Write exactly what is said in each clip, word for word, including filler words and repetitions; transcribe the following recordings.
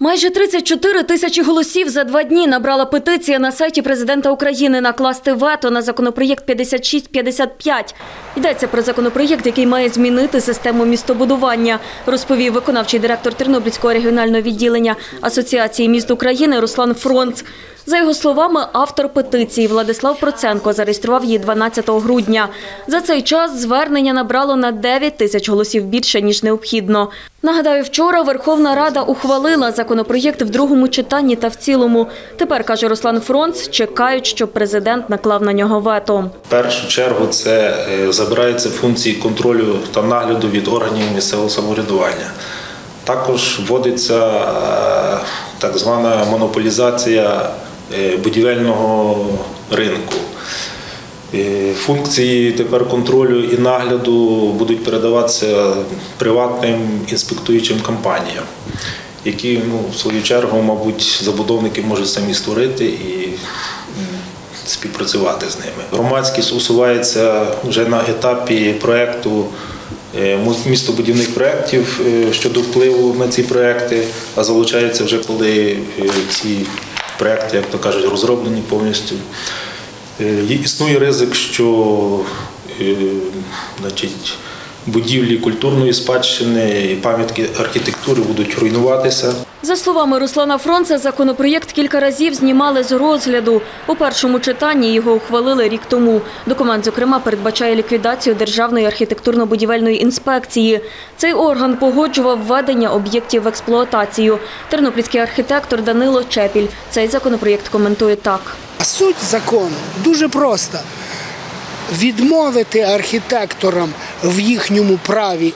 Майже тридцять чотири тисячі голосів за два дні набрала петиція на сайті президента України накласти вето на законопроєкт п'ятдесят шість п'ятдесят п'ять. Йдеться про законопроєкт, який має змінити систему містобудування, розповів виконавчий директор Тернопільського регіонального відділення Асоціації міст України Руслан Фронц. За його словами, автор петиції Владислав Проценко зареєстрував її дванадцятого грудня. За цей час звернення набрало на дев'ять тисяч голосів більше, ніж необхідно. Нагадаю, вчора Верховна Рада ухвалила законопроєкт в другому читанні та в цілому. Тепер, каже Руслан Фронц, чекають, щоб президент наклав на нього вето. В першу чергу це забираються функції контролю та нагляду від органів місцевого самоврядування. Також вводиться так звана монополізація будівельного ринку. Функції тепер контролю і нагляду будуть передаватися приватним інспектуючим компаніям, які, ну, в свою чергу, мабуть, забудовники можуть самі створити і співпрацювати з ними. Громадськість усувається вже на етапі проєкту містобудівних проєктів щодо впливу на ці проєкти, а залучається вже, коли ці проєкти, як то кажуть, розроблені повністю. Існує ризик, що значить, будівлі культурної спадщини і пам'ятки архітектури будуть руйнуватися. За словами Руслана Фронца, законопроєкт кілька разів знімали з розгляду. У першому читанні його ухвалили рік тому. Документ, зокрема, передбачає ліквідацію Державної архітектурно-будівельної інспекції. Цей орган погоджував введення об'єктів в експлуатацію. Тернопільський архітектор Данило Чепіль цей законопроєкт коментує так. Суть закону дуже проста. Відмовити архітекторам в їхньому праві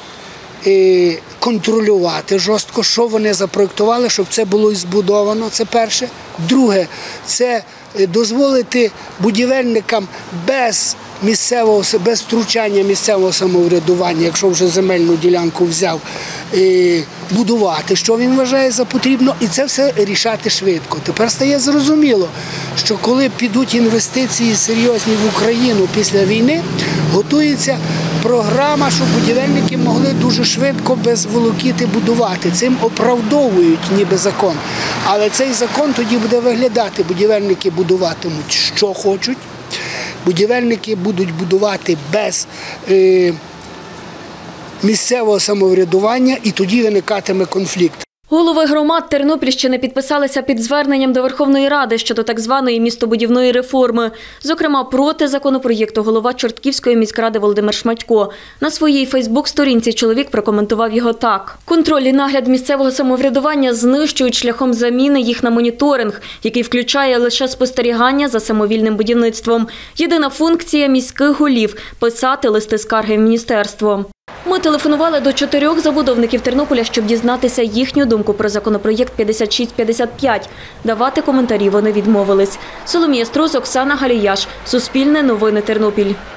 контролювати жорстко, що вони запроєктували, щоб це було і збудовано, це перше. Друге, це дозволити будівельникам без місцевого, без втручання місцевого самоврядування, якщо вже земельну ділянку взяв, будувати, що він вважає за потрібно, і це все рішати швидко. Тепер стає зрозуміло, що коли підуть інвестиції серйозні в Україну після війни, готується програма, щоб будівельники могли дуже швидко, без волокіти будувати. Цим оправдовують ніби закон. Але цей закон тоді буде виглядати. Будівельники будуватимуть, що хочуть. Будівельники будуть будувати без е, місцевого самоврядування, і тоді виникатиме конфлікт. Голови громад Тернопільщини підписалися під зверненням до Верховної Ради щодо так званої містобудівної реформи. Зокрема, проти законопроєкту голова Чортківської міськради Володимир Шматько. На своїй фейсбук-сторінці чоловік прокоментував його так. Контроль і нагляд місцевого самоврядування знищують шляхом заміни їх на моніторинг, який включає лише спостерігання за самовільним будівництвом. Єдина функція міських голів – писати листи скарги в міністерство. Ми телефонували до чотирьох забудовників Тернополя, щоб дізнатися їхню думку про законопроєкт п'ятдесят шість п'ятдесят п'ять. Давати коментарі вони відмовились. Соломія Струс, Оксана Галіяш. Суспільне новини Тернопіль.